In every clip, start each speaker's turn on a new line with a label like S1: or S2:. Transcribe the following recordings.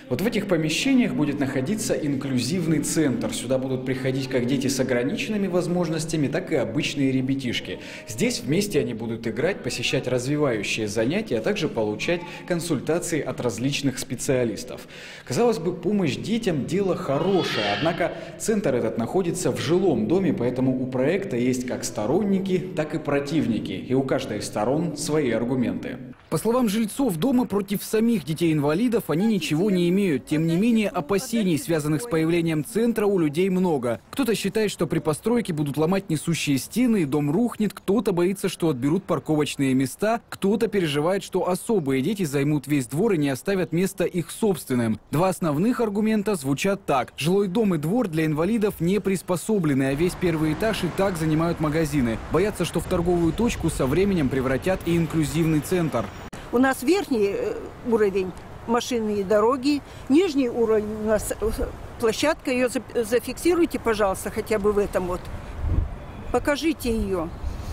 S1: Вот в этих помещениях будет находиться инклюзивный центр. Сюда будут приходить как дети с ограниченными возможностями, так и обычные ребятишки. Здесь вместе они будут играть, посещать развивающие занятия, а также получать консультации от различных специалистов. Казалось бы, помощь детям – дело хорошее, однако центр этот находится в жилом доме, поэтому у проекта есть как сторонники, так и противники. И у каждой из сторон свои аргументы. По словам жильцов дома, против самих детей-инвалидов они ничего не имеют. Тем не менее, опасений, связанных с появлением центра, у людей много. Кто-то считает, что при постройке будут ломать несущие стены, и дом рухнет. Кто-то боится, что отберут парковочные места. Кто-то переживает, что особые дети займут весь двор и не оставят место их собственным. Два основных аргумента звучат так. Жилой дом и двор для инвалидов не приспособлены, а весь первый этаж и так занимают магазины. Боятся, что в торговую точку со временем превратят и инклюзивный центр.
S2: У нас верхний уровень машины и дороги, нижний уровень у нас площадка. Ее зафиксируйте, пожалуйста, хотя бы в этом вот. Покажите ее.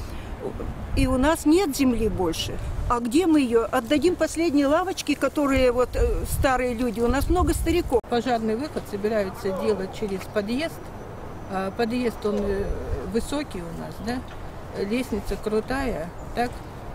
S2: И у нас нет земли больше. А где мы ее? Отдадим последние лавочки, которые вот старые люди. У нас много стариков.
S3: Пожарный выход собираются делать через подъезд. Подъезд, он высокий у нас, да? Лестница крутая, так?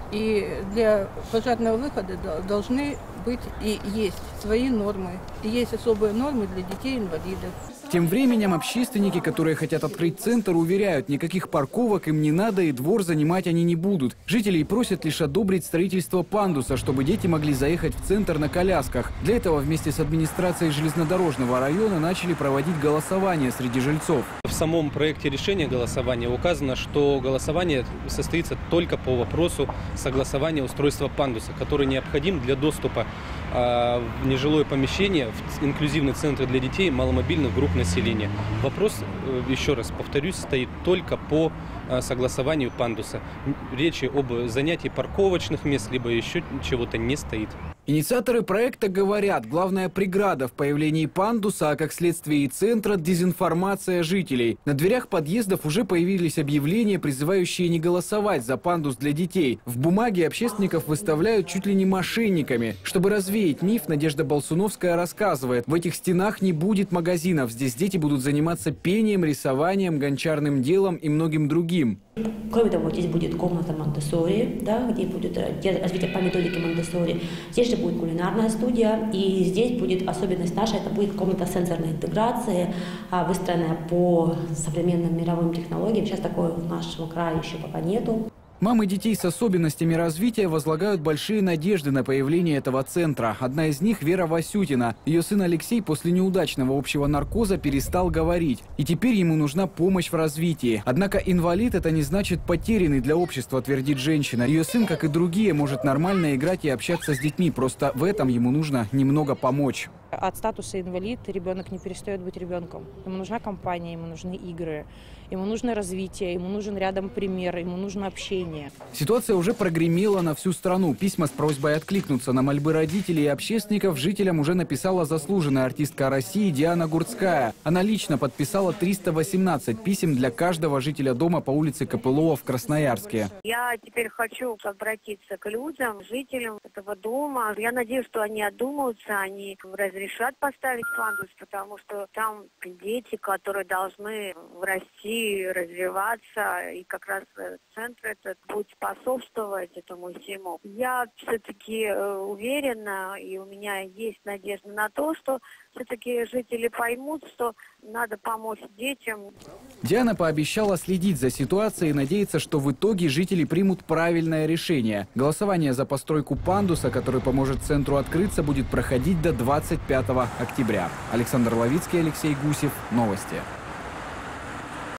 S3: И для пожарного выхода должны быть и есть свои нормы. И есть особые нормы для детей-инвалидов.
S1: Тем временем общественники, которые хотят открыть центр, уверяют, никаких парковок им не надо и двор занимать они не будут. Жителей просят лишь одобрить строительство пандуса, чтобы дети могли заехать в центр на колясках. Для этого вместе с администрацией железнодорожного района начали проводить голосование среди жильцов.
S4: В самом проекте решения голосования указано, что голосование состоится только по вопросу согласования устройства пандуса, который необходим для доступа в нежилое помещение, в инклюзивный центр для детей маломобильных групп населения. Вопрос, еще раз повторюсь, стоит только по согласованию пандуса. Речи об занятии парковочных мест, либо еще чего-то не стоит.
S1: Инициаторы проекта говорят, главная преграда в появлении пандуса, а как следствие и центра – дезинформация жителей. На дверях подъездов уже появились объявления, призывающие не голосовать за пандус для детей. В бумаге общественников выставляют чуть ли не мошенниками. Чтобы развеять миф, Надежда Болсуновская рассказывает, в этих стенах не будет магазинов. Здесь дети будут заниматься пением, рисованием, гончарным делом и многим другим.
S5: Кроме того, здесь будет комната Монтессори, да, где будет развитие по методике Монтессори. Здесь же будет кулинарная студия, и здесь будет особенность наша, это будет комната сенсорной интеграции, выстроенная по современным мировым технологиям. Сейчас такой в нашем крае еще пока нету.
S1: Мамы детей с особенностями развития возлагают большие надежды на появление этого центра. Одна из них – Вера Васютина. Ее сын Алексей после неудачного общего наркоза перестал говорить. И теперь ему нужна помощь в развитии. Однако инвалид – это не значит потерянный для общества, твердит женщина. Ее сын, как и другие, может нормально играть и общаться с детьми. Просто в этом ему нужно немного помочь.
S6: От статуса инвалид ребенок не перестает быть ребенком. Ему нужна компания, ему нужны игры, ему нужно развитие, ему нужен рядом пример, ему нужно общение.
S1: Ситуация уже прогремела на всю страну. Письма с просьбой откликнуться на мольбы родителей и общественников жителям уже написала заслуженная артистка России Диана Гурцкая. Она лично подписала 318 писем для каждого жителя дома по улице Копылова в Красноярске.
S7: Я теперь хочу обратиться к людям, жителям этого дома. Я надеюсь, что они одумаются, они разрешат поставить пандус, потому что там дети, которые должны расти, развиваться, и как раз центр этот будет способствовать этому всему. Я все-таки уверена, и у меня есть надежда на то, что все-таки жители поймут, что надо помочь детям.
S1: Диана пообещала следить за ситуацией и надеется, что в итоге жители примут правильное решение. Голосование за постройку пандуса, который поможет центру открыться, будет проходить до 25 октября. Александр Ловицкий, Алексей Гусев. Новости.